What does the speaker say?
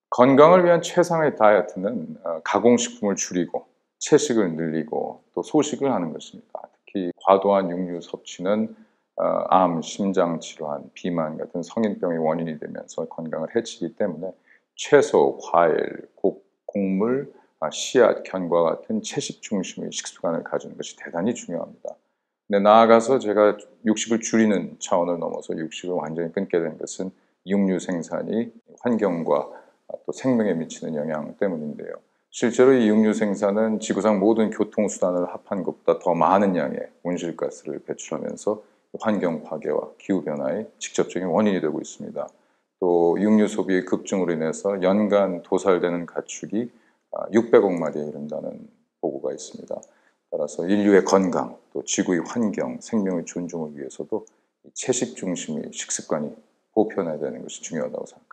건강을 위한 최상의 다이어트는 가공식품을 줄이고 채식을 늘리고 또 소식을 하는 것입니다. 특히 과도한 육류 섭취는 암, 심장 질환, 비만 같은 성인병의 원인이 되면서 건강을 해치기 때문에 채소, 과일, 곡물, 씨앗, 견과 같은 채식 중심의 식습관을 가지는 것이 대단히 중요합니다. 근데 나아가서 제가 육식을 줄이는 차원을 넘어서 육식을 완전히 끊게 된 것은 육류 생산이 환경과 또 생명에 미치는 영향 때문인데요. 실제로 이 육류 생산은 지구상 모든 교통수단을 합한 것보다 더 많은 양의 온실가스를 배출하면서 환경 파괴와 기후변화의 직접적인 원인이 되고 있습니다. 또 육류 소비의 급증으로 인해서 연간 도살되는 가축이 600억 마리에 이른다는 보고가 있습니다. 따라서 인류의 건강, 또 지구의 환경, 생명의 존중을 위해서도 채식 중심의 식습관이 보편화되는 것이 중요하다고 생각합니다.